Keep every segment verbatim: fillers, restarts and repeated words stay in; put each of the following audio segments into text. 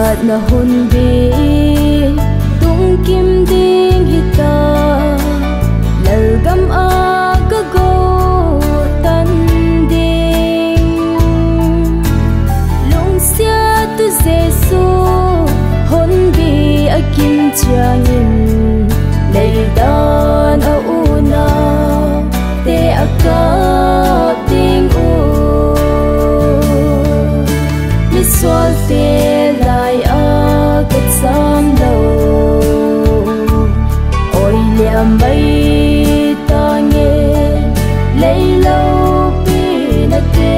Lungsiatna Hunbi tung kim ding hita lalgam aga go tan ding Lungsiatu Jesu Hunbi akim changin leidan a una te akap ding u miswal te lai a kat sam lo oi liam mai ta nge lei lo pi na te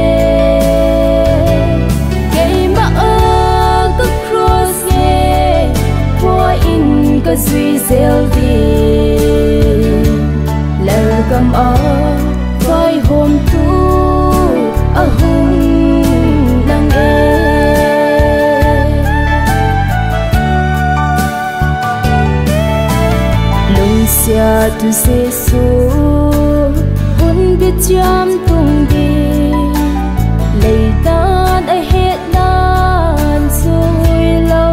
kei ma a ka cross nge kwa in ka zui zel di lalgam a vai hom tu a hum lang e Lungsiatu Jesu Hunbi cham tung di leidan a het nan zui lo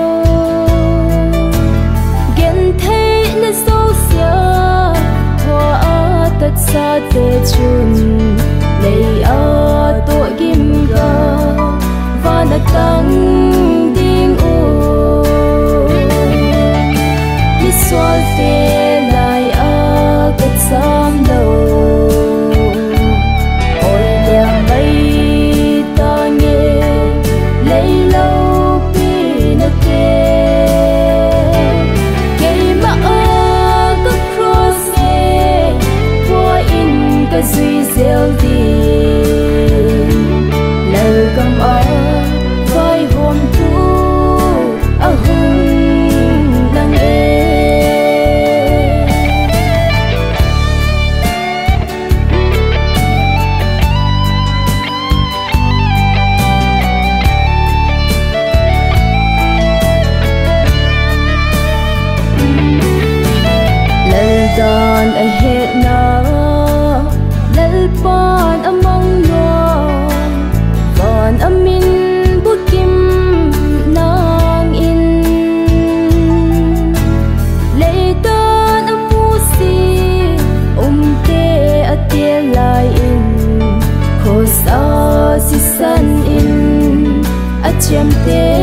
gen thei na so sia hoa a tat sa te chun lei a to gim ga vana tang ding u miswal te lai a kat sam lo oi liam mai ta nge lei lo pi na te kei ma a ka cross nge kwa in ka zui zel di lalgam a vai hom tu a hum lang e dan a het na lalpan among nuan van amin bukim nang in leidan amusi umte atie lai in khos a si san in achem te